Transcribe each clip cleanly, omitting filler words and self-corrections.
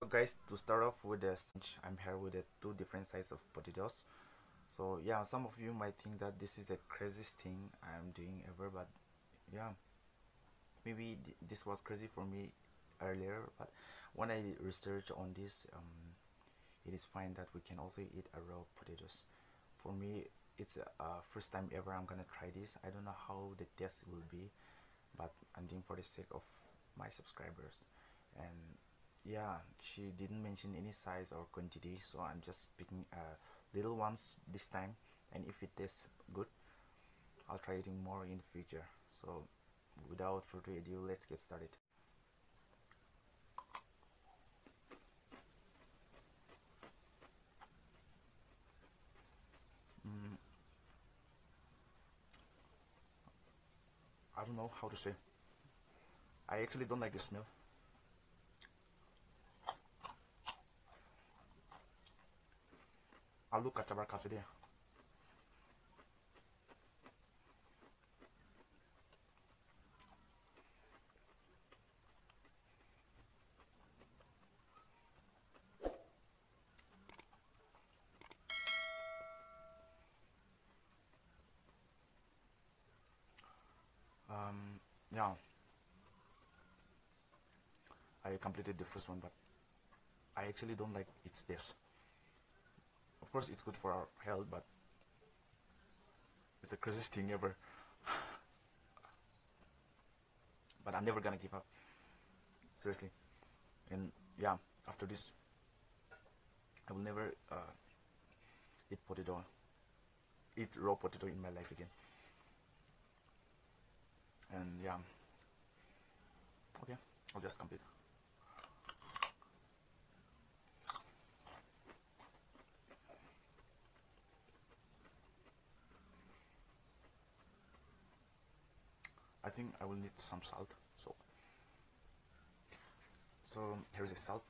guys, to start off with this, I'm here with the two different sizes of potatoes. So yeah, some of you might think that this is the craziest thing I'm doing ever, but yeah, maybe this was crazy for me earlier, but when I research on this, it is fine that we can also eat a raw potatoes. For me, it's a first time ever I'm gonna try this. I don't know how the taste will be, but I'm doing for the sake of my subscribers. And yeah, she didn't mention any size or quantity, so I'm just picking little ones this time, and if it tastes good, I'll try eating more in the future. So without further ado, let's get started. mm, I don't know how to say. I actually don't like the smell. Alu kacabar kasi dia. Yeah, I completed the first one, but I actually don't like its taste. Of course, it's good for our health, but it's the craziest thing ever. But I'm never gonna give up, seriously. And yeah, after this, I will never eat potato, eat raw potato in my life again. And yeah, okay, I'll just complete. I think I will need some salt, so here's the salt.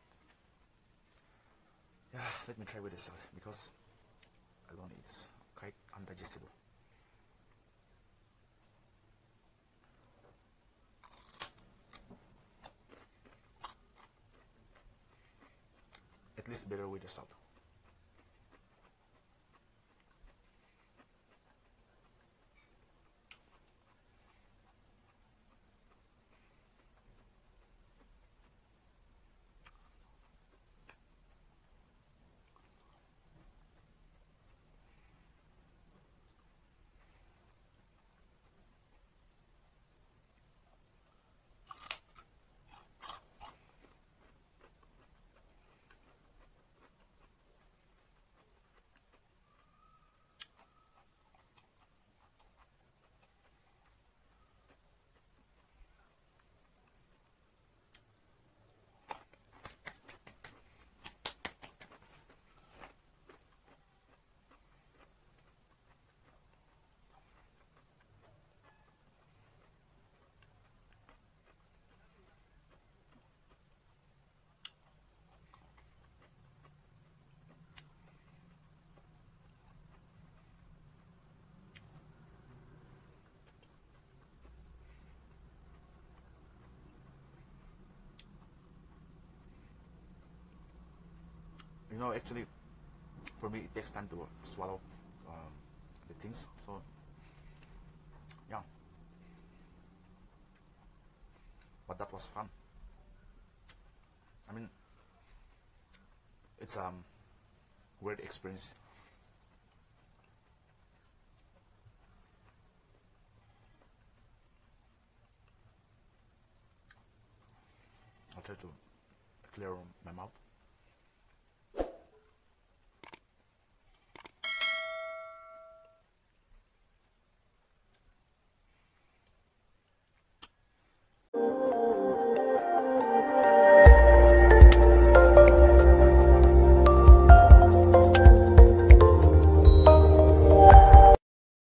Yeah, let me try with the salt because alone it's quite undigestible. At least better with the salt. Actually, for me, it takes time to swallow the things. So yeah, but that was fun. I mean, it's weird experience. I'll try to clear my mouth.